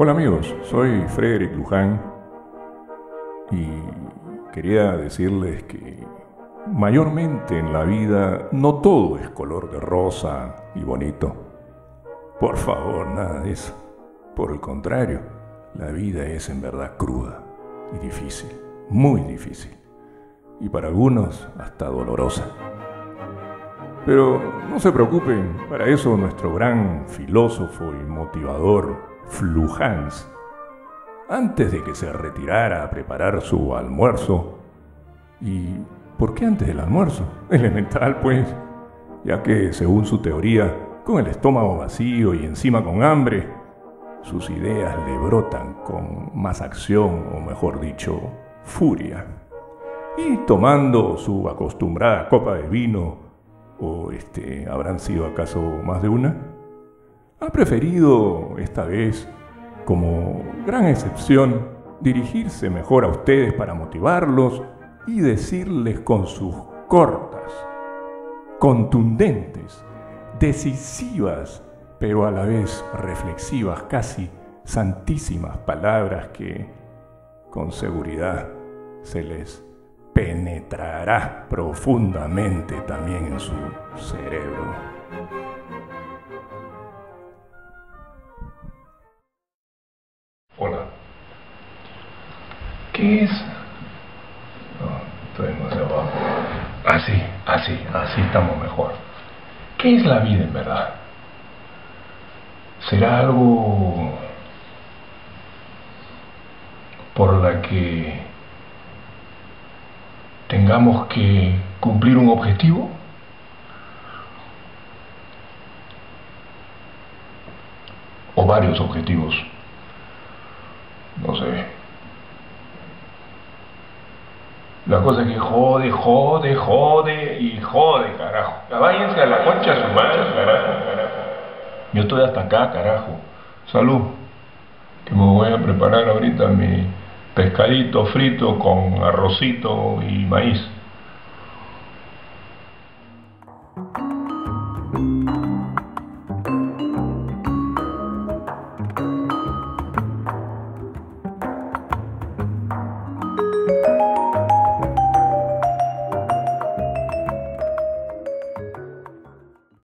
Hola amigos, soy Frederick Luján y quería decirles que mayormente en la vida no todo es color de rosa y bonito. Por favor, nada de eso. Por el contrario, la vida es en verdad cruda y difícil, muy difícil, y para algunos hasta dolorosa. Pero no se preocupen, para eso nuestro gran filósofo y motivador Flujans, antes de que se retirara a preparar su almuerzo. ¿Y por qué antes del almuerzo? Elemental, pues, ya que, según su teoría, con el estómago vacío y encima con hambre, sus ideas le brotan con más acción, o mejor dicho, furia. Y tomando su acostumbrada copa de vino, o ¿habrán sido acaso más de una?, ha preferido esta vez, como gran excepción, dirigirse mejor a ustedes para motivarlos y decirles con sus cortas, contundentes, decisivas, pero a la vez reflexivas, casi santísimas palabras que, con seguridad, se les penetrará profundamente también en su cerebro. Hola. ¿Qué es? No, estoy demasiado abajo. Así estamos mejor. ¿Qué es la vida en verdad? ¿Será algo por la que tengamos que cumplir un objetivo? ¿O varios objetivos? No sé. La cosa es que jode, carajo. Ya váyanse a la concha a su madre, carajo. Yo estoy hasta acá, carajo. Salud. Que me voy a preparar ahorita mi pescadito frito con arrocito y maíz.